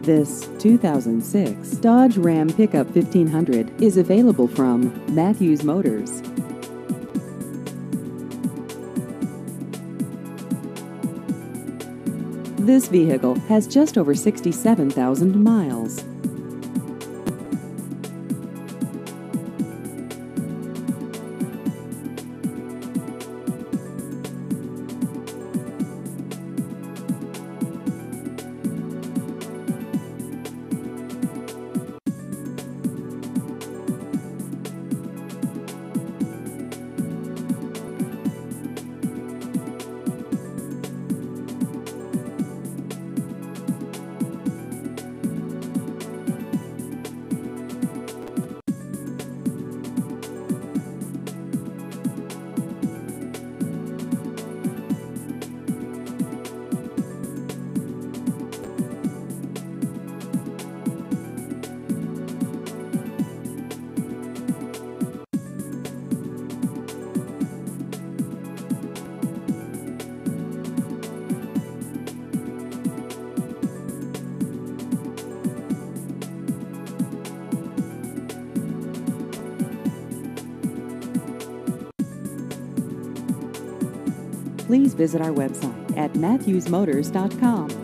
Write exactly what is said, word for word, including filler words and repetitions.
This two thousand six Dodge Ram Pickup fifteen hundred is available from Matthews Motors. This vehicle has just over sixty-seven thousand miles. Please visit our website at matthews motors dot com.